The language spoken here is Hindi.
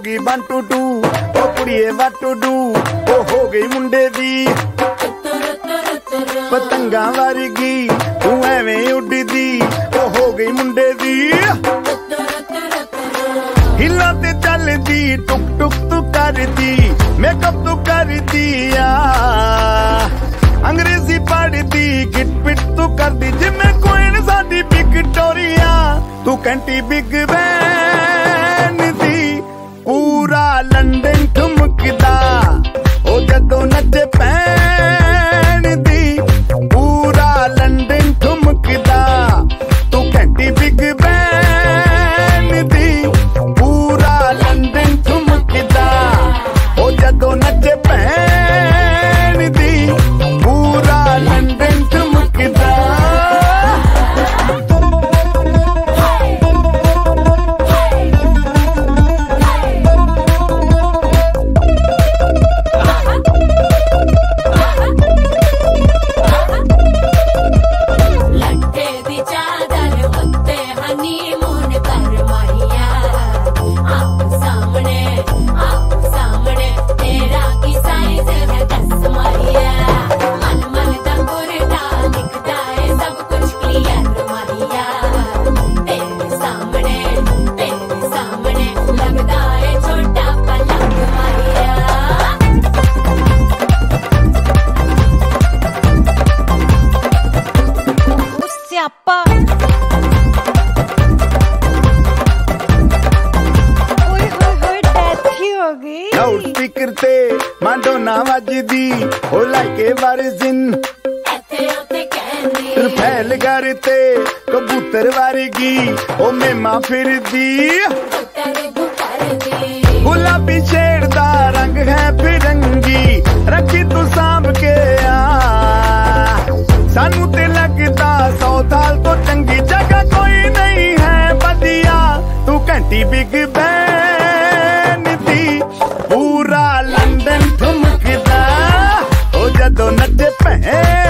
गई 1 2 2 ओ कुड़िए what to do ओ हो गई मुंडे दी पतंगा वर्गी तू एवें उड़दी ओ हो गई मुंडे दी हिला ते चलदी टुक टुक तू करदी मेकअप तू करदी अंग्रेजी पढ़दी गिट पिट तू करदी जिम्मे कोई साडी विक्टोरिया तू कैंटी बिग बैन दी पूरा लंदन ठुमकदा ओ जदों नचे पैन दी पूरा लंदन ठुमकदा तू कैंटी बिग बैन दी पूरा लंदन ठुमकदा ओ जदों नचे पैन दी पूरा लंदन ठुमकदा लाउड स्पीकर ते माडोना वजदी ओ लाइके वर्जिन फैल करते कबूतर वर्गी ओ मेमा फिरदी गुलाबी शेर दा रंग है फिरंगी रखी तू सांभ के सानू ते लगदा 100 साल तो चंगी जगह कोई नहीं है बदिया तू घंटी बिग बैन दी पूरा लंदन ठुमकदा ओ जदों नचे पैन